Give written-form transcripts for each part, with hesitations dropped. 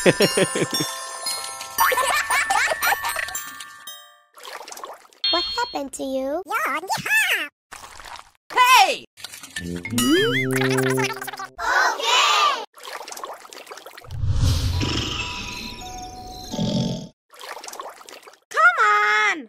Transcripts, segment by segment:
What happened to you? Hey! Okay! Come on!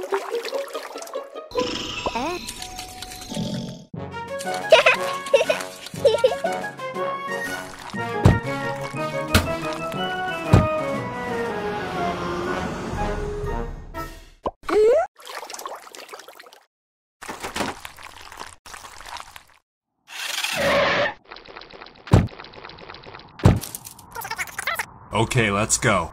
Okay, let's go.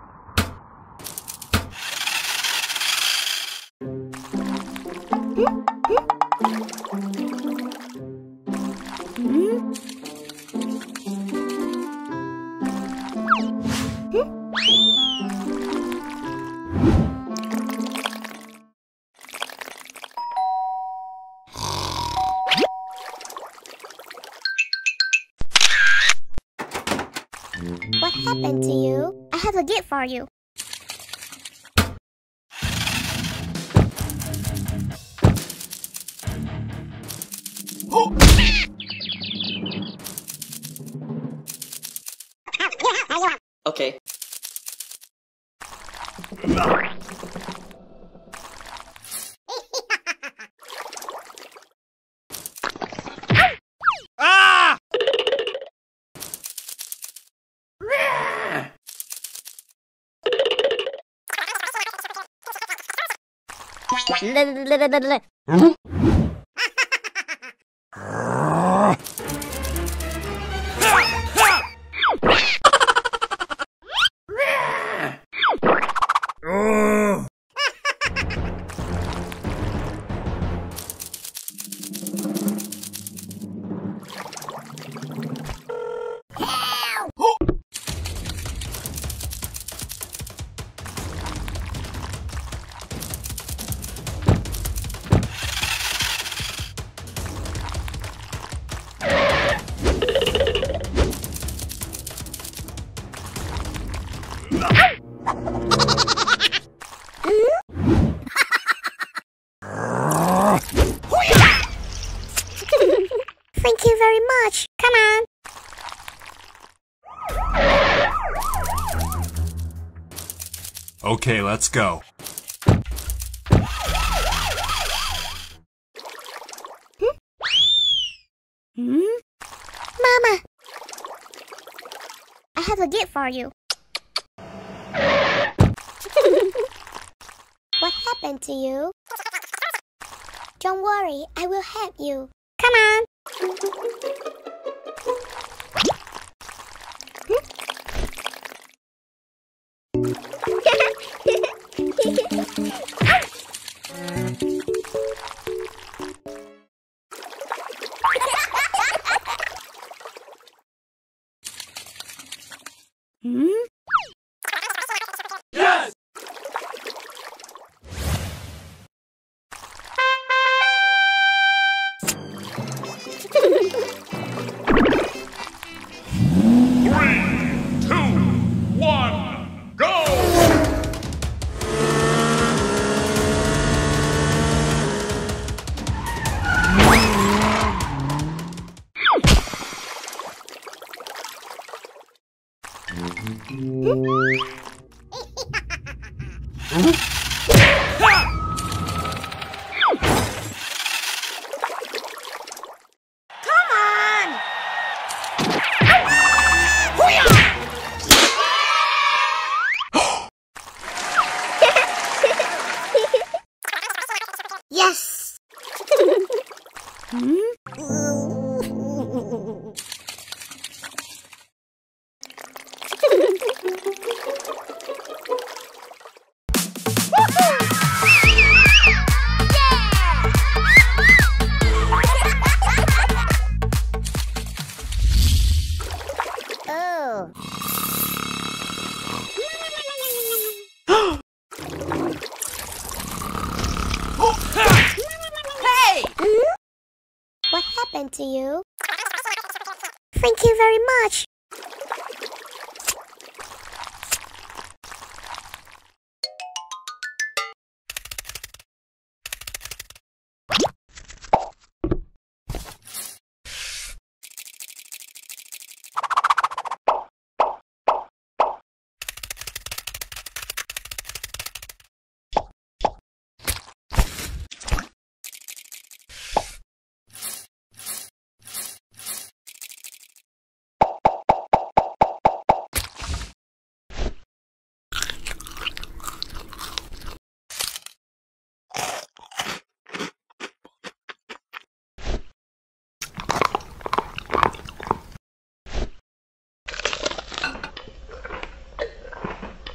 What happened to you? I have a gift for you. Okay. Ah! Thank you very much. Come on. Okay, let's go. Mama, I have a gift for you. What happened to you? Don't worry, I will help you. Come on. Yes! Come on! Yes. Oh. Hey! What happened to you? Thank you very much.